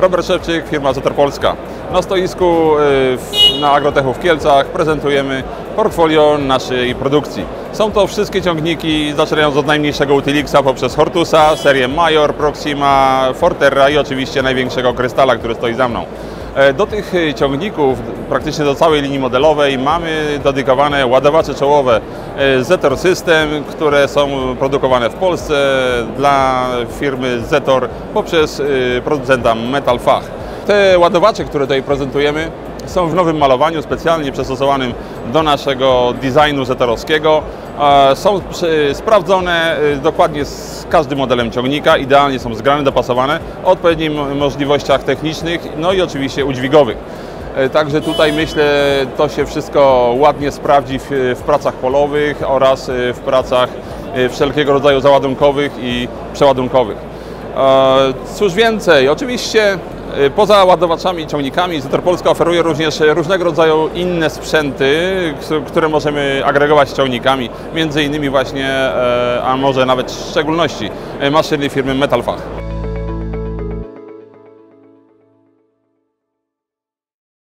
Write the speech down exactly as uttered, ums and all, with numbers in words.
Robert Szewczyk, firma Zetor Polska. Na stoisku na Agrotechu w Kielcach prezentujemy portfolio naszej produkcji. Są to wszystkie ciągniki, zaczynając od najmniejszego Utilixa poprzez Hortusa, serię Major, Proxima, Forterra i oczywiście największego Krystala, który stoi za mną. Do tych ciągników, praktycznie do całej linii modelowej, mamy dedykowane ładowacze czołowe Zetor System, które są produkowane w Polsce dla firmy Zetor poprzez producenta Metal Fach. Te ładowacze, które tutaj prezentujemy, są w nowym malowaniu, specjalnie przystosowanym do naszego designu zetorowskiego. Są sprawdzone dokładnie z każdym modelem ciągnika, idealnie są zgrane, dopasowane o odpowiednich możliwościach technicznych, no i oczywiście udźwigowych. Także tutaj myślę, to się wszystko ładnie sprawdzi w, w pracach polowych oraz w pracach wszelkiego rodzaju załadunkowych i przeładunkowych. Cóż więcej, oczywiście poza ładowaczami i ciągnikami Zetor Polska oferuje również różnego rodzaju inne sprzęty, które możemy agregować z ciągnikami, między innymi właśnie, a może nawet w szczególności maszyny firmy Metal Fach.